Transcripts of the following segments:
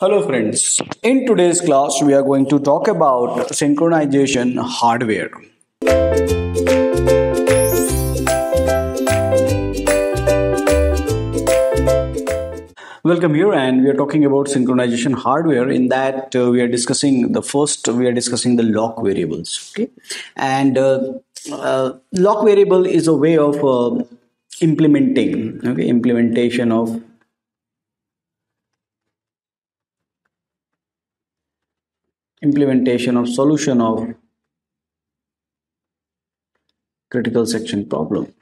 Hello friends, in today's class we are going to talk about synchronization hardware. Welcome here, and we are talking about synchronization hardware. In that we are discussing the lock variables. Okay, and lock variable is a way of implementation of solution of critical section problem.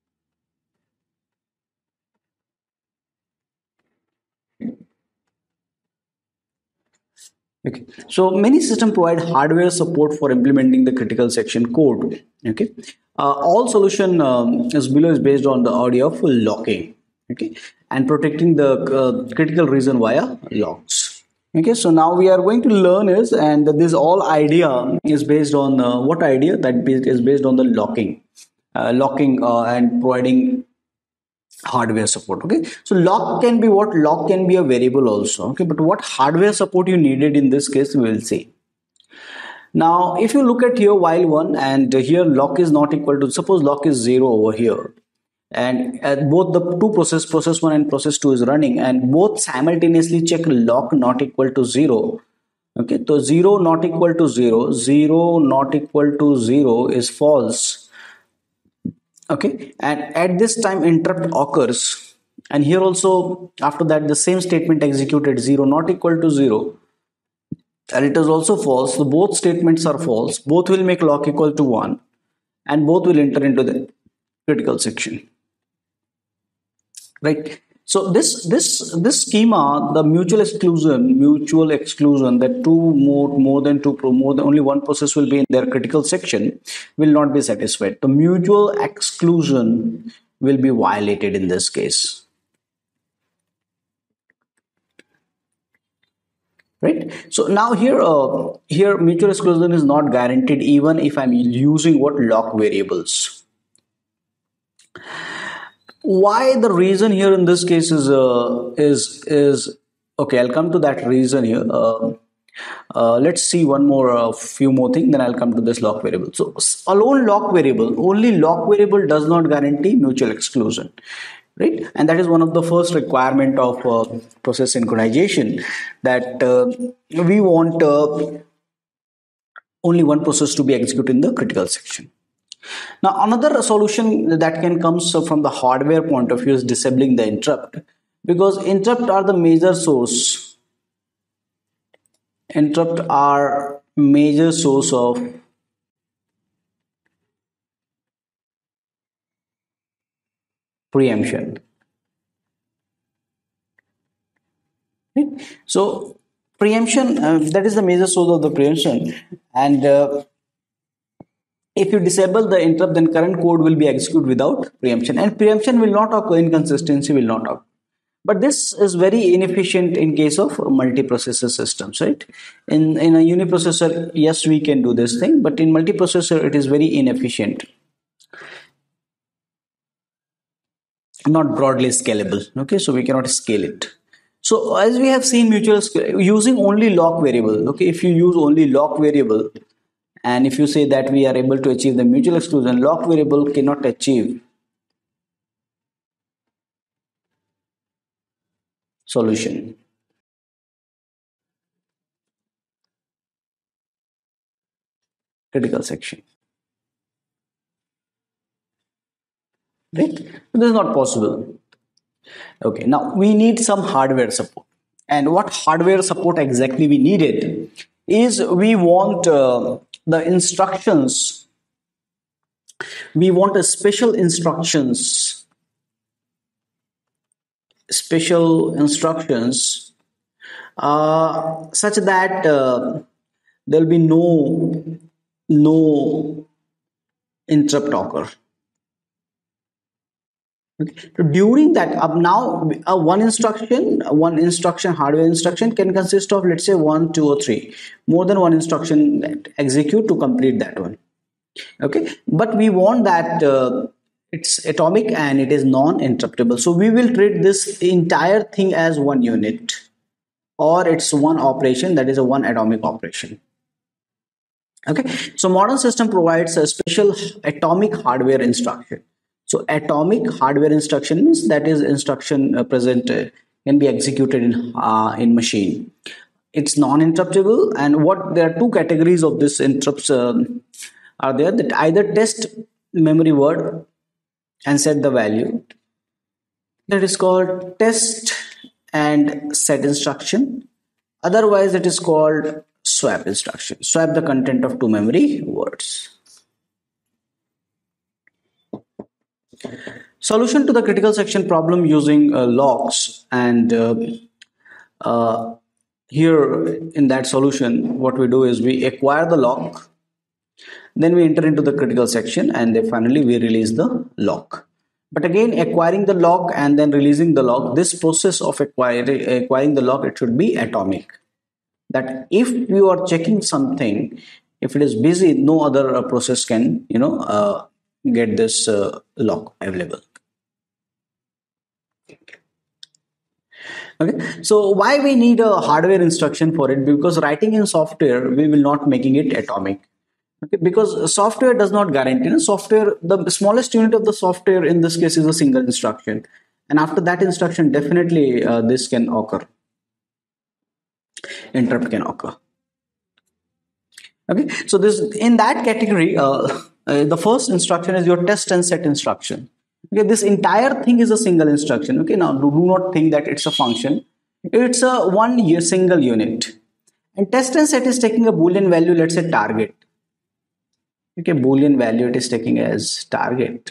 Okay, so many systems provide hardware support for implementing the critical section code. Okay, all solution is below is based on the idea of locking. Okay, and protecting the critical region via locks. Okay, so now we are going to learn is, and this all idea is based on what idea that is based on the locking and providing hardware support. Okay, so lock can be a variable also. Okay, but what hardware support you needed in this case we will see. Now if you look at here while one, and here lock is not equal to, suppose lock is 0 over here, and both the two process 1 and process 2 is running, and both simultaneously check lock not equal to 0. Okay, so 0 not equal to 0, 0 not equal to 0 is false. Okay, and at this time interrupt occurs, and here also after that the same statement executed, 0 not equal to 0, and it is also false. So both statements are false, both will make lock equal to 1, and both will enter into the critical section, right? So this schema, the mutual exclusion, that more than only one process will be in their critical section, will not be satisfied. The mutual exclusion will be violated in this case, right? So now here mutual exclusion is not guaranteed even if I'm using what lock variables. Why the reason here in this case is okay, I'll come to that reason here. Let's see one more few more things, then I'll come to this lock variable. So only lock variable does not guarantee mutual exclusion, right? And that is one of the first requirement of process synchronization, that we want only one process to be executed in the critical section. Now another solution that can come from the hardware point of view is disabling the interrupt, because interrupt are the major source. Interrupt are major source of preemption. Okay? So preemption, that is the major source of the preemption, and if you disable the interrupt, then current code will be executed without preemption, and preemption will not occur, inconsistency will not occur. But this is very inefficient in case of multiprocessor systems, right? In a uniprocessor, yes, we can do this thing, but in multiprocessor, it is very inefficient, not broadly scalable. Okay, so we cannot scale it. So as we have seen, using only lock variable. Okay, if you use only lock variable, and if you say that we are able to achieve the mutual exclusion, lock variable cannot achieve solution. Critical section, right? This is not possible. Okay, now we need some hardware support, and what hardware support exactly we needed is, we want the instructions, we want a special instructions such that there will be no interrupt occur. Okay. So during that, now one instruction hardware instruction can consist of, let's say, 1, 2, or 3, more than one instruction that execute to complete that one. Okay, but we want that it's atomic and it is non-interruptible, so we will treat this entire thing as one unit. or it's one operation, that is a one atomic operation. Okay, so modern system provides a special atomic hardware instruction. So atomic hardware instruction means that is instruction present can be executed in machine. It's non-interruptible, and what there are two categories of this interrupts are there, that either test memory word and set the value, that is called test and set instruction. Otherwise it is called swap instruction, swap the content of two memory words. Solution to the critical section problem using locks, and here in that solution what we do is we acquire the lock, then we enter into the critical section, and then finally we release the lock. But again, acquiring the lock and then releasing the lock, this process of acquiring the lock, it should be atomic. That if you are checking something, if it is busy, no other process can get this lock available. Okay, so why we need a hardware instruction for it? Because writing in software, we will not making it atomic. Okay, because software does not guarantee. Software, the smallest unit of the software in this case is a single instruction, and after that instruction, definitely this can occur. Interrupt can occur. Okay, so this in that category, the first instruction is your test and set instruction. Okay, this entire thing is a single instruction. Okay, now do not think that it's a function. It's a single unit. And test and set is taking a boolean value, let's say target. Okay, boolean value it is taking as target.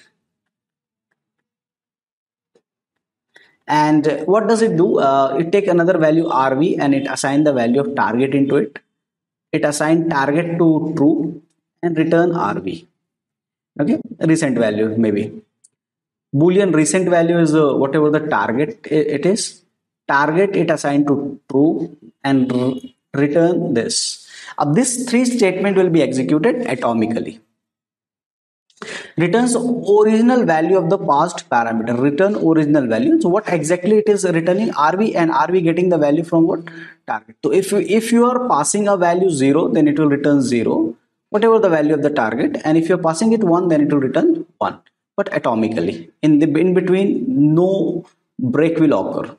And what does it do? It take another value RV and it assign the value of target into it. It assign target to true and return RV. Okay, recent value maybe. Boolean recent value is whatever the target it is. Target it assigned to true and return this. This three statement will be executed atomically. Returns original value of the passed parameter. Return original value. So what exactly it is returning? RV, and RV getting the value from what? Target. So if you are passing a value 0, then it will return 0, whatever the value of the target, and if you're passing it 1, then it will return 1, but atomically. In between, no break will occur.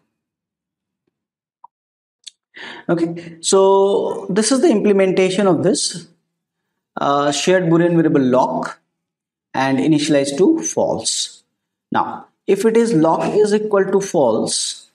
Okay, so this is the implementation of this shared Boolean variable lock and initialize to false. Now, if it is lock is equal to false,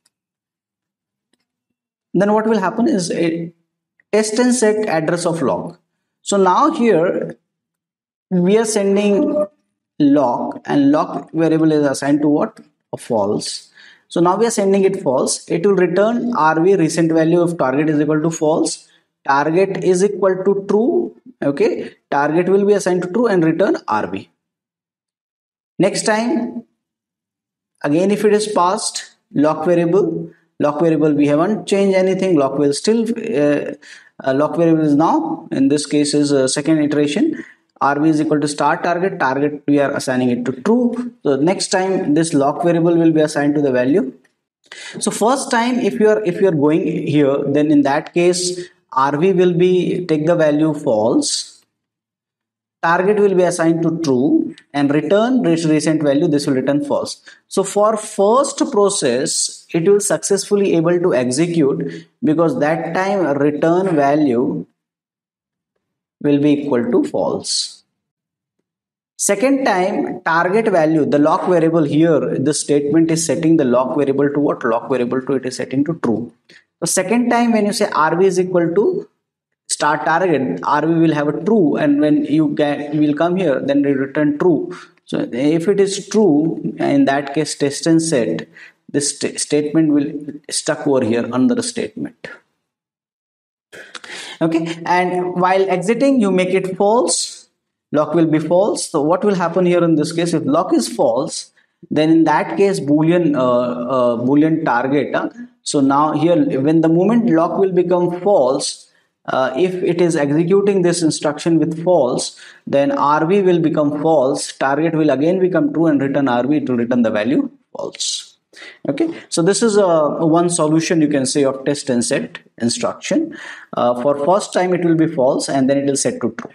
then what will happen is a test and set address of lock. So now here we are sending lock, and lock variable is assigned to what? A false. So now we are sending it false. It will return RV, recent value of target is equal to false. Target is equal to true. Okay, target will be assigned to true and return RV. Next time, again if it is passed, lock variable we haven't changed anything. Lock will still lock variable is now in this case is second iteration. RV is equal to start target. Target we are assigning it to true. So next time this lock variable will be assigned to the value. So first time if you are going here, then in that case RV will be take the value false. Target will be assigned to true and return recent value. This will return false. So for first process, it will successfully able to execute because that time return value will be equal to false. Second time, target value, the lock variable here, the statement is setting the lock variable to what? Lock variable to it is setting to true. So second time when you say RV is equal to start target, RV will have a true, and when you will come here, then we return true. So if it is true, in that case test and set, this statement will stuck over here under the statement. Okay, and while exiting you make it false, lock will be false. So what will happen here in this case? If lock is false, then in that case boolean target. So now here when the moment lock will become false, if it is executing this instruction with false, then RV will become false, target will again become true and return RV to return the value false. Okay, so this is one solution you can say of test and set instruction. For first time it will be false and then it will set to true.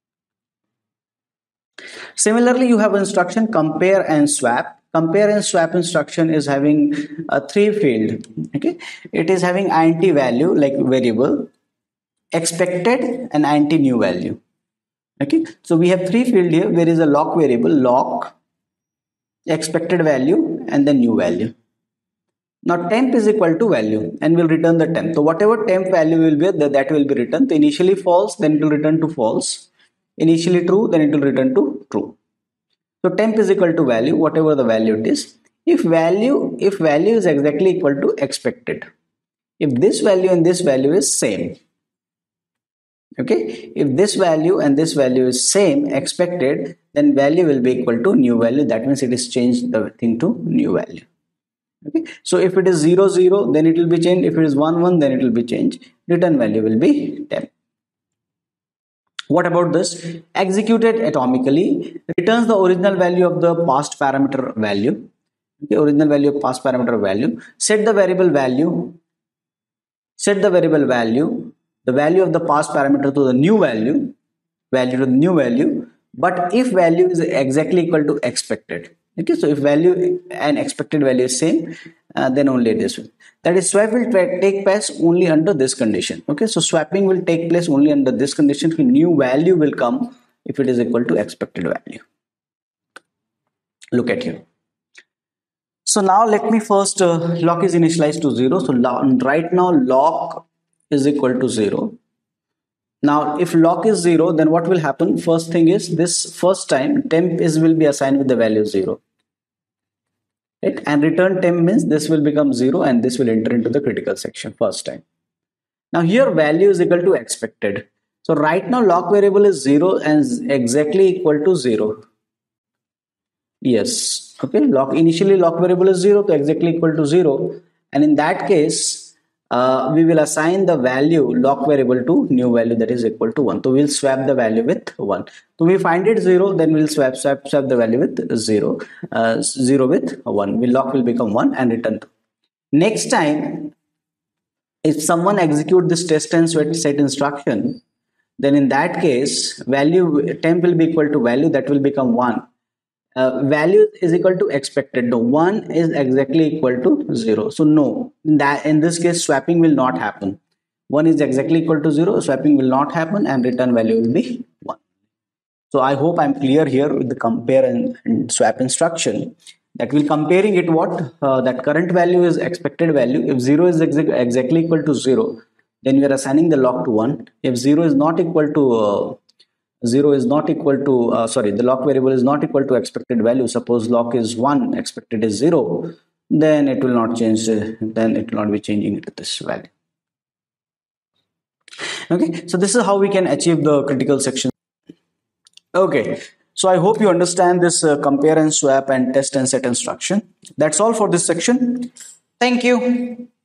Similarly, you have instruction compare and swap. Compare and swap instruction is having a three field. Okay, it is having int value like variable, expected, and int new value. Okay, so we have three field here. There is a lock variable, lock, expected value, and then new value. Now temp is equal to value and will return the temp. So whatever temp value will be, that will be returned. So initially false, then it will return to false. Initially true, then it will return to true. So temp is equal to value, whatever the value it is. If value is exactly equal to expected, if this value and this value is same, okay, if this value and this value is same expected, then value will be equal to new value. That means it is changed the thing to new value. Okay, so if it is 0 0, then it will be changed. If it is 1 1, then it will be changed. Return value will be temp. What about this? Executed atomically returns the original value of the past parameter value. Okay, original value of past parameter value. Set the variable value. Set the variable value, the value of the past parameter to the new value, value to the new value. But if value is exactly equal to expected, okay, so if value and expected value is same, then only this will. That is, swap will take place only under this condition. Okay, so swapping will take place only under this condition. New value will come if it is equal to expected value. Look at here. So now let me first lock is initialized to 0. So right now lock is equal to 0. Now if lock is 0, then what will happen? First thing is, this first time temp will be assigned with the value 0. Right? And return temp means this will become 0 and this will enter into the critical section first time. Now here value is equal to expected. So right now lock variable is 0 and exactly equal to 0. Yes, okay, initially lock variable is 0 to exactly equal to 0, and in that case we will assign the value lock variable to new value, that is equal to 1. So we'll swap the value with 1. So we find it 0, then we'll swap the value with 0, 0 with 1. Lock will become 1 and return 2. Next time if someone execute this test and set instruction, then in that case value temp will be equal to value, that will become 1. Value is equal to expected. No, 1 is exactly equal to 0. So no, in this case swapping will not happen. 1 is exactly equal to 0, swapping will not happen, and return value will be 1. So I hope I'm clear here with the compare and swap instruction. That will comparing it what that current value is expected value. If 0 is exactly equal to 0, then we are assigning the lock to 1. If 0 is not equal to the lock variable is not equal to expected value, suppose lock is 1, expected is 0, then it will not change, then it will not be changing to this value. Okay, so this is how we can achieve the critical section. Okay, so I hope you understand this compare and swap and test and set instruction. That's all for this section. Thank you.